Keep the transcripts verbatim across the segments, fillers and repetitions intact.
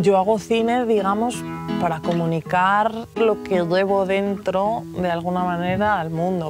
Yo hago cine, digamos, para comunicar lo que llevo dentro, de alguna manera, al mundo.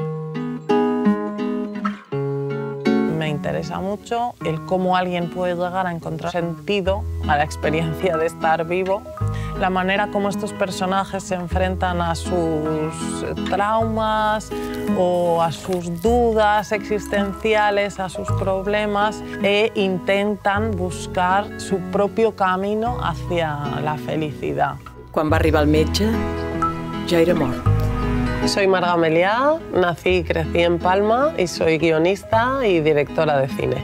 Me interesa mucho el cómo alguien puede llegar a encontrar sentido a la experiencia de estar vivo, la manera como estos personajes se enfrentan a sus traumas o a sus dudas existenciales, a sus problemas, e intentan buscar su propio camino hacia la felicidad. Quan va arribar el metge, ja era mort. Soy Marga Meliá, nací y crecí en Palma y soy guionista y directora de cine.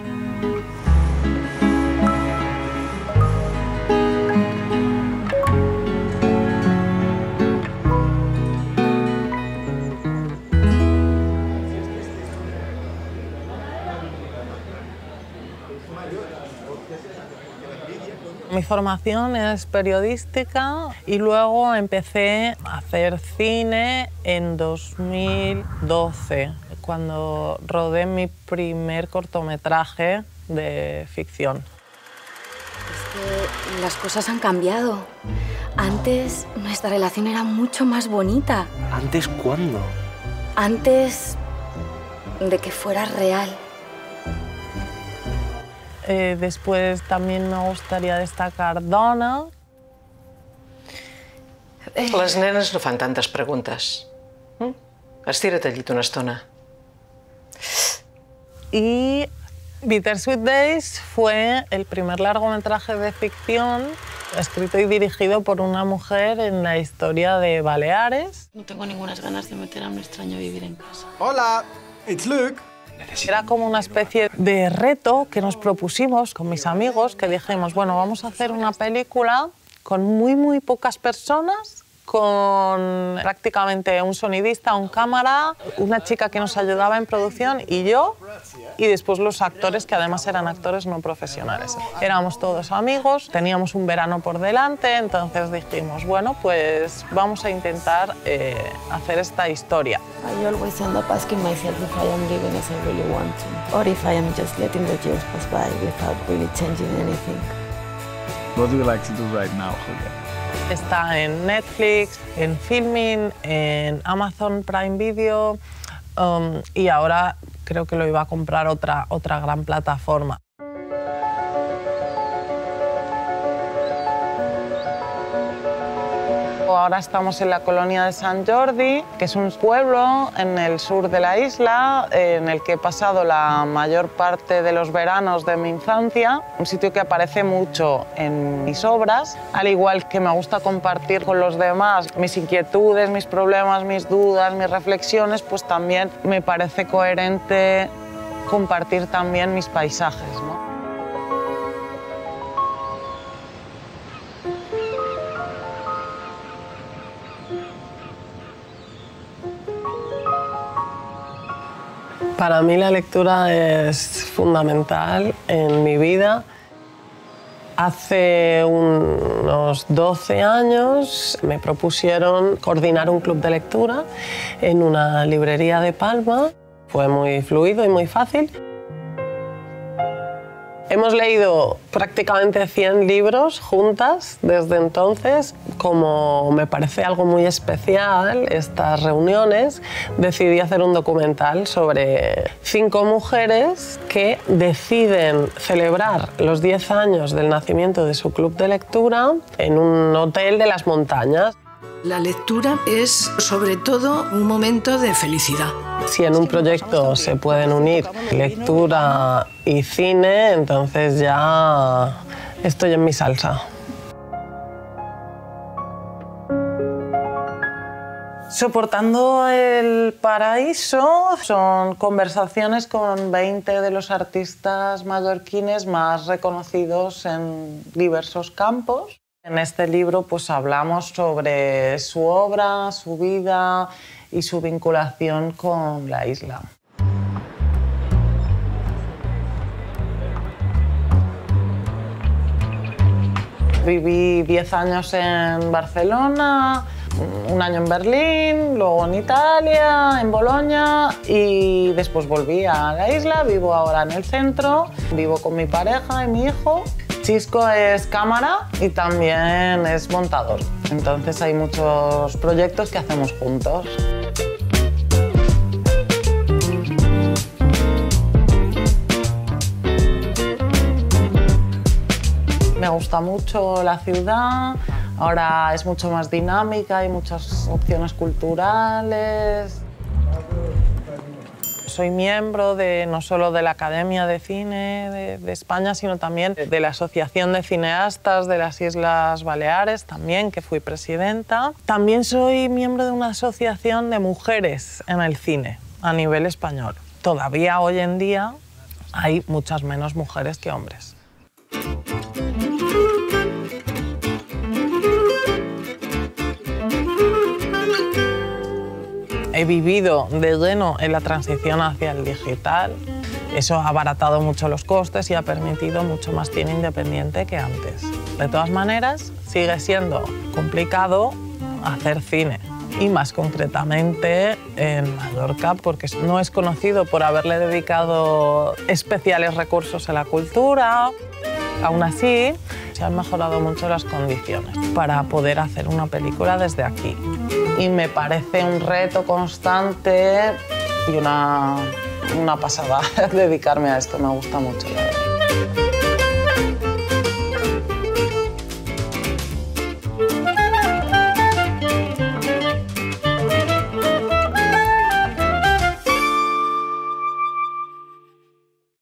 Mi formación es periodística y luego empecé a hacer cine en dos mil doce, cuando rodé mi primer cortometraje de ficción. Es que las cosas han cambiado. Antes nuestra relación era mucho más bonita. ¿Antes cuándo? Antes de que fuera real. Eh, después también me gustaría destacar Dona. Les nenes no fan tantes preguntes. Mm? Estira't al llit una estona. Y Bittersweet Days fue el primer largometraje de ficción escrito y dirigido por una mujer en la historia de Baleares. No tengo ninguna ganas de meter a un extraño a vivir en casa. Hola, it's Luke. Era como una especie de reto que nos propusimos con mis amigos, que dijimos, bueno, vamos a hacer una película con muy, muy pocas personas, con prácticamente un sonidista, un cámara, una chica que nos ayudaba en producción y yo, y después los actores, que además eran actores no profesionales. Éramos todos amigos, teníamos un verano por delante, entonces dijimos, bueno, pues vamos a intentar eh, hacer esta historia. I always end up asking myself if I am living as I really want to, or if I am just letting the years pass by without really changing anything. What do you like to do right now, Julia? Está en Netflix, en Filmin, en Amazon Prime Video um, y ahora creo que lo iba a comprar otra, otra gran plataforma. Ahora estamos en la colonia de Sant Jordi, que es un pueblo en el sur de la isla, en el que he pasado la mayor parte de los veranos de mi infancia, un sitio que aparece mucho en mis obras, al igual que me gusta compartir con los demás mis inquietudes, mis problemas, mis dudas, mis reflexiones, pues también me parece coherente compartir también mis paisajes, ¿no? Para mí la lectura es fundamental en mi vida. Hace unos doce años me propusieron coordinar un club de lectura en una librería de Palma. Fue muy fluido y muy fácil. Hemos leído prácticamente cien libros juntas desde entonces. Como me parece algo muy especial estas reuniones, decidí hacer un documental sobre cinco mujeres que deciden celebrar los diez años del nacimiento de su club de lectura en un hotel de las montañas. La lectura es, sobre todo, un momento de felicidad. Si en un proyecto se pueden unir lectura y cine, entonces ya estoy en mi salsa. Soportando el paraíso son conversaciones con veinte de los artistas mallorquines más reconocidos en diversos campos. En este libro pues hablamos sobre su obra, su vida y su vinculación con la isla. Viví diez años en Barcelona, un año en Berlín, luego en Italia, en Bolonia y después volví a la isla. Vivo ahora en el centro, vivo con mi pareja y mi hijo. Chisco es cámara y también es montador. Entonces hay muchos proyectos que hacemos juntos. Me gusta mucho la ciudad, ahora es mucho más dinámica, hay muchas opciones culturales. Soy miembro de, no solo de la Academia de Cine de, de España, sino también de la Asociación de Cineastas de las Islas Baleares, también, que fui presidenta. También soy miembro de una asociación de mujeres en el cine a nivel español. Todavía hoy en día hay muchas menos mujeres que hombres. He vivido de lleno en la transición hacia el digital. Eso ha abaratado mucho los costes y ha permitido mucho más cine independiente que antes. De todas maneras, sigue siendo complicado hacer cine. Y más concretamente en Mallorca, porque no es conocido por haberle dedicado especiales recursos a la cultura. Aún así, se han mejorado mucho las condiciones para poder hacer una película desde aquí. Y me parece un reto constante y una, una pasada dedicarme a esto, me gusta mucho, la verdad.